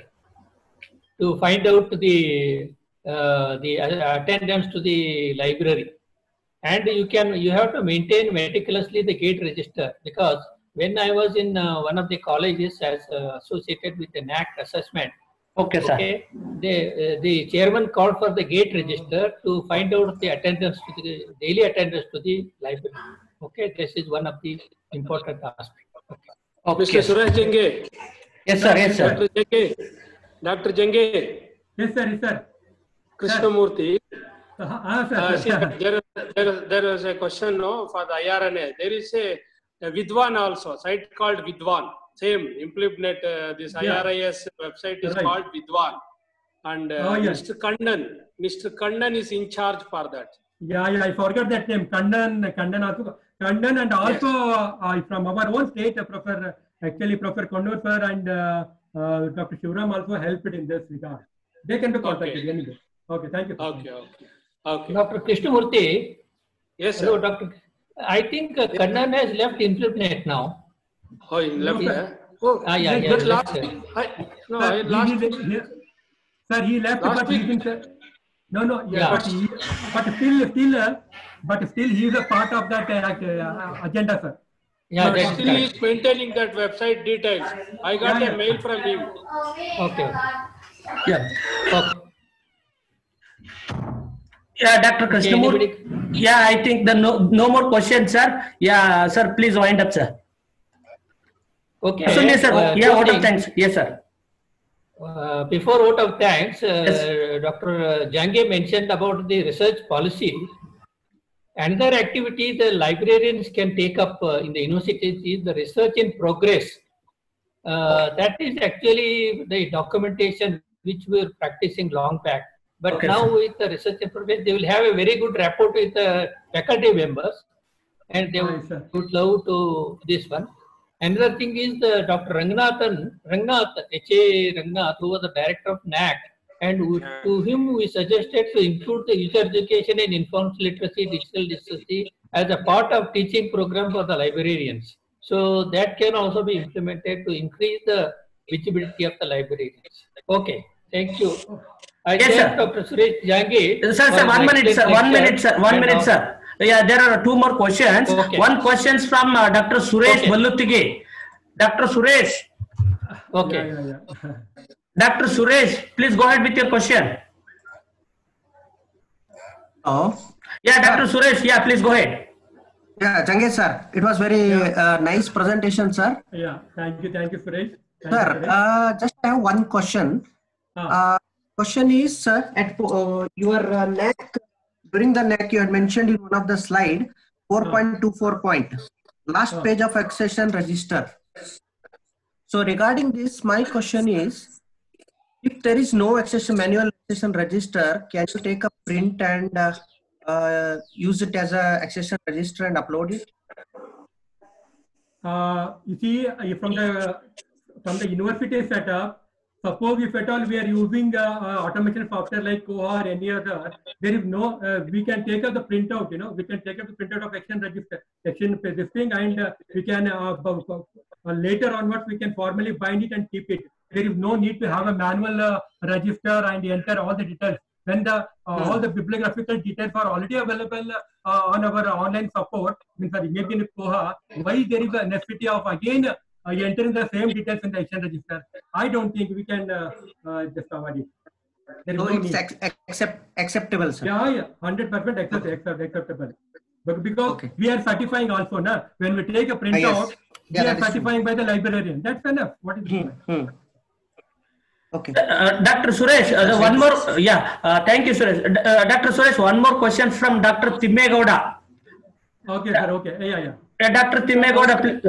to find out the uh, the uh, attendance to the library, and you can you have to maintain meticulously the gate register, because when I was in uh, one of the colleges as uh, associated with the N A C assessment, Okay, sir. okay, the uh, the chairman called for the gate register to find out the attendance to the daily attendance to the library. Okay, this is one of the important aspects. Okay. Okay. Mister Suresh Jenge, Yes, sir. Yes, sir. Doctor Jenge, Doctor Jenge, Yes, sir. Yes, sir. Krishnamurthy. Uh, ah, sir. Uh, sir. see, there, there, there is a question no, for the I R N A. There is a, a Vidwan also, site called Vidwan. Same, InfluibNet, uh, this Yeah. I R I S website is Right. called Vidwan. And uh, Oh, yeah. Mister Kannan, Mister Kannan is in charge for that. Yeah, yeah, I forgot that name. Kandan, Kandan also, Kandan, and also uh, from our own state, uh, Professor, actually Professor Kondor sir and uh, uh, Doctor Shivram also helped in this regard. They can be contacted Okay. anyway. Okay, thank you. sir. Okay, okay. Okay. Doctor Krishnamurthy, Yes, sir. hello, Doctor. I think uh, Kannan has left InfluibNet now. Oh, in left, No, yeah? sir. Oh, Ah, yeah, Like, yeah. but but last left, uh, week, I, no, Sir, I he- last he- he- sir, he left, Last but week- he's in, sir. No, no, yeah, Yeah. but, he, but still, still, uh, but still, he is a part of that uh, uh, agenda, sir. Yeah, No, that's still he correct. is maintaining that website details. I got Yeah, a yeah. mail from him. Okay. Yeah. Okay. Yeah, Doctor Okay, Krishnamurthy. anybody? Yeah, I think the no, no more questions, sir. Yeah, sir, please wind up, sir. Okay. Asundi sir, uh, yeah, two vote of things. thanks. Yes, sir. Uh, before vote of thanks, uh, Yes. Doctor Jange mentioned about the research policy. Another activity the librarians can take up uh, in the universities is the research in progress. Uh, that is actually the documentation which we were practicing long back. But Okay, now sir. with the research in progress, they will have a very good rapport with the faculty members, and they Right, sir. would love to this one. Another thing is the Doctor Ranganathan, Rangnath, H A Rangnath, who was the director of N A C, and who, to him we suggested to include the user education in information literacy, digital literacy as a part of teaching program for the librarians. So that can also be implemented to increase the visibility of the librarians. Okay, thank you. I Yes, thank sir. Doctor Suresh Jange. Sir, for sir, his one minute, excellent sir, one lecture minute, sir, one and minute, all. sir. Yeah, there are two more questions. Okay. One questions from uh, Doctor Suresh Okay. Ballutige. Doctor Suresh, Okay. Yeah, yeah, yeah. Doctor Suresh, please go ahead with your question. Oh, Yeah, Doctor Suresh, yeah, please go ahead. yeah, Jange sir, it was very uh, nice presentation, sir. Yeah, thank you, thank you, Suresh. Thank Sir, you, Suresh. uh, just I have one question. Ah, Uh, question is, sir, at uh, your uh, N A C, during the N A C, you had mentioned in one of the slide, four point two four point, last Ah. page of accession register. So regarding this, my question is, if there is no accession manual accession register, can you take a print and uh, uh, use it as a accession register and upload it? Uh, you see, uh, from the from the university setup, suppose if at all we are using uh, uh, automation software like Koha or any other, there is no, uh, we can take up the printout, you know, we can take up the printout of action register, action this thing, and uh, we can, uh, uh, later onwards, we can formally bind it and keep it. There is no need to have a manual uh, register and enter all the details. When the uh, all the bibliographical details are already available uh, on our online support, means are maybe in Koha, why there is a necessity of again uh, entering the same details in the action register? I don't think we can uh, uh, just avoid it. There is So no it's need. ac accept acceptable, sir. Yeah, yeah, hundred percent accept, accept, acceptable. But because Okay. we are certifying also, na, when we take a Ah, printout, yes. we Yeah, are that is true. certifying by the librarian. That's enough. What is Hmm, it? hmm. Okay. Uh, Doctor Suresh, uh, the one more, uh, yeah, uh, thank you, Suresh. Uh, Doctor Suresh, one more question from Doctor Timmegowda. Okay, sir. Okay. Yeah, yeah. Uh, Doctor Timmegowda, please.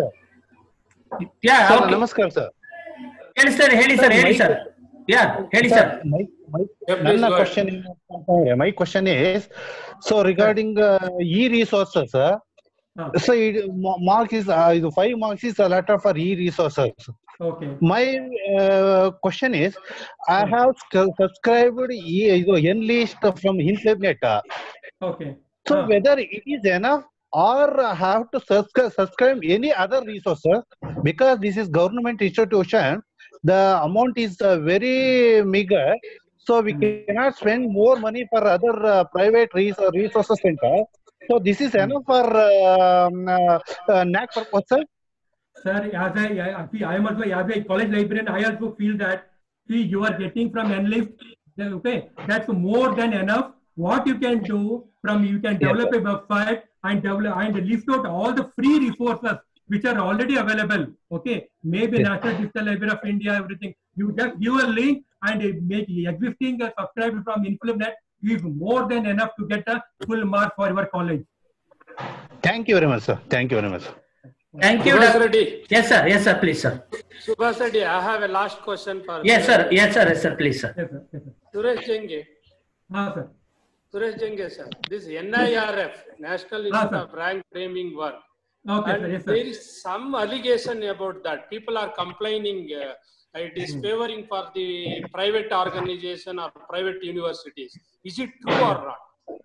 Yeah, sir okay. ನಮಸ್ಕಾರ sir ಹೇಳಿ sir, ಹೇಳಿ sir, ಹೇಳಿ sir. Yeah, ಹೇಳಿ sir. ನನ್ನ question my question is so regarding e resources Ah, so marks is ಇದು five marks is letter for e resources okay. my uh, question is I have sc- subscribed e ಇದು Enlist from Infobnet. Okay. So Ah. whether it is enough or I have to subscribe, subscribe any other resources, because this is government institution, the amount is uh, very meager, so we cannot spend more money for other uh, private res- resources center. So this is enough for um, uh, uh, N A C purpose, sir? Sir, as I, I, see, I am also, as a college librarian, I also feel that, see, you are getting from Enlist, okay, that's more than enough. What you can do from, you can develop a website and develop and list out all the free resources which are already available, okay, maybe Yes. National Digital Library of India, everything. You just give a link and make existing uh, subscriber from Infobnet is more than enough to get a full mark for your college. Thank you very much, sir. Thank you very much. Thank you, Subhas Doctor Reddy. Yes, sir. Yes, sir. Please, sir. Subhas Reddy, I have a last question for Yes, sir. Yes, sir. Yes, sir. Please, sir. Yes, sir. Yes, sir. Suresh Jenge. Ah, sir. Suresh Jenge, sir. This N I R F, National Ah, Institute sir. of Rank Framing Work. Okay, And sir. Yes, sir. there is some allegation about that. People are complaining uh, it is favoring for the private organization or private universities. Is it true or not?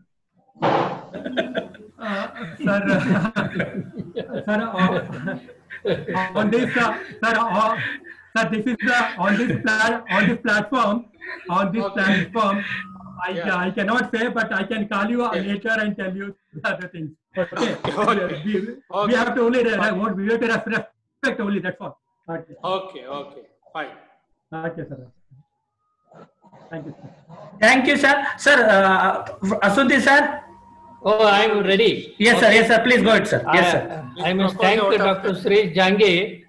Uh, sir, sir, uh, on this, uh, sir, uh, sir, this is the on this plat on this platform, on this Okay. platform. I, Yeah. I cannot say, but I can call you Okay. later and tell you the other things. Okay. Okay. We, Okay. we have to only re- we have to respect only. That's all. Okay. Okay, okay, fine. Okay, sir. Thank you, sir. Thank you, sir. Sir, uh, Asundi, sir. Oh, I'm ready. Yes, sir. Yes, sir. Please go ahead, sir. Yes, sir. I, I must thank propose a vote of Doctor Suresh Jange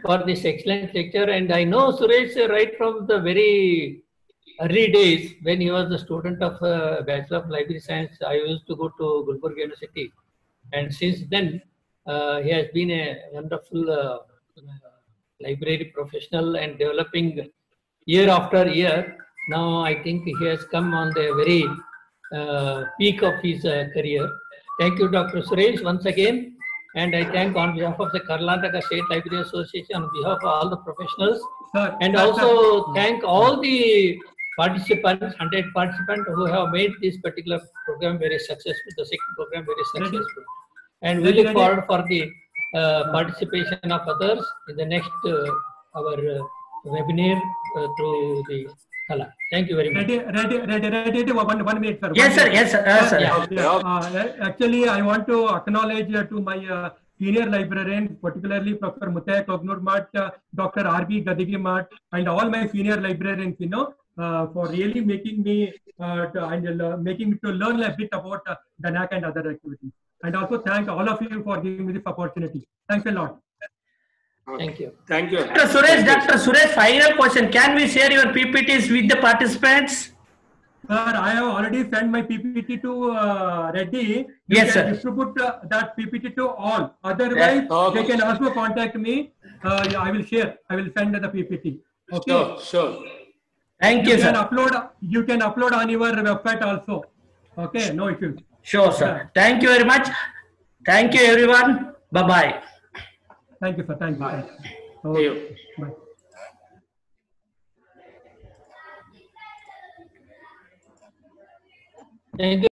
for this excellent lecture. And I know Suresh right from the very early days when he was a student of uh, Bachelor of Library Science. I used to go to Gulbarga University, and since then uh, he has been a wonderful uh, library professional and developing year after year. Now I think he has come on the very uh, peak of his uh, career. Thank you, Doctor Suresh, once again. And I thank on behalf of the Karnataka State Library Association, on behalf of all the professionals, Sir, and sir, also sir. thank all the participants, one hundred participants who have made this particular program very successful, the second program very successful. And we Ready, look ready. forward for the uh, participation of others in the next uh, our uh, webinar uh, through the Kala. Thank you very much. Ready, ready, ready, ready. One, one minute, sir. Yes, One sir. minute. Yes, sir. Yes, sir. Yeah. Yeah, uh, actually, I want to acknowledge uh, to my uh, senior librarian, particularly Professor Mutaya Kognurmat, uh, Doctor R B Gadigimat, and all my senior librarians, you know, uh, for really making me uh, to, and uh, making me to learn a bit about uh, the N A C and other activities. And also thank all of you for giving me this opportunity. Thanks a lot. Thank you. Thank you. Doctor Suresh, Doctor Suresh, final question. Can we share your P P Ts with the participants? Sir, I have already sent my P P T to uh, Reddy. You Yes, can sir. distribute uh, that P P T to all. Otherwise, Yeah, okay. they can also contact me. Uh, yeah, I will share. I will send the P P T. Okay. Sure, sure. Thank You you, can sir. upload. You can upload on your website also. Okay. No issues. Sure, sir. Thank you very much. Thank you, everyone. Bye-bye. Thank you, sir. Thank you. Bye. Thank you. See Okay. you. Bye. Thank you.